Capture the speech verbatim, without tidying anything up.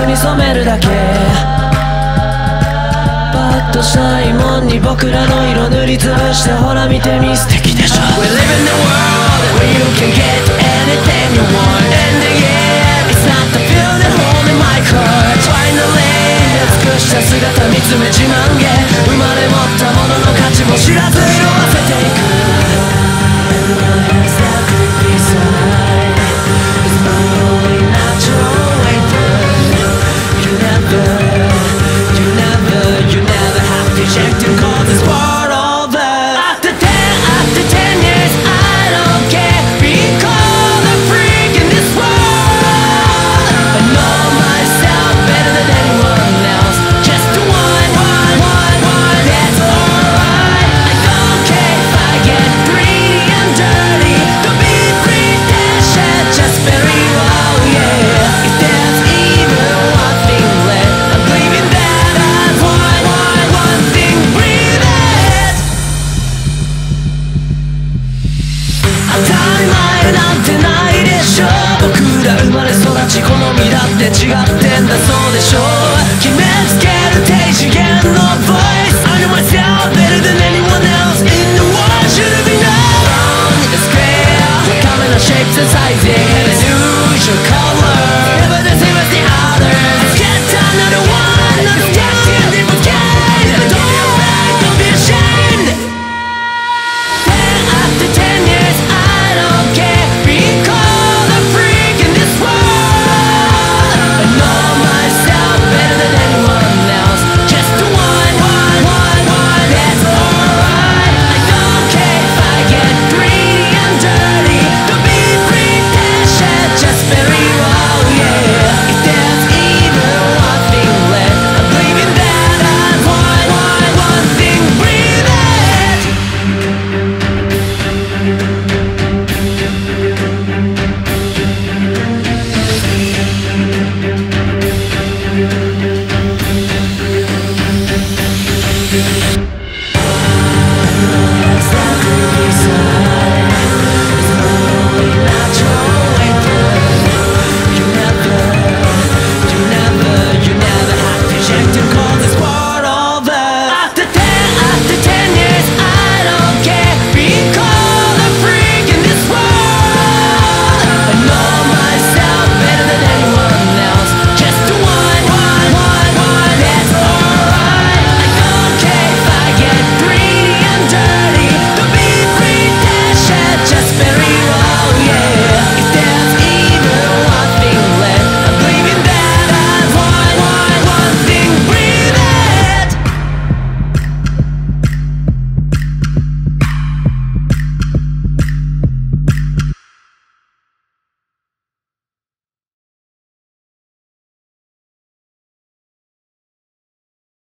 クに染めるだけ。パッとしたいもんに僕らの色塗りつぶして、ほら見てみ素敵でしょ。 We live in the world where you can get anything you want, and again it's not the feeling holding my heart. Finally 美しさ姿見つめ自慢げ、生まれ持ったものの価値も知らず色あせていく。 And my hands that could be side is my only natural weapon. You never, you never, you never have to check to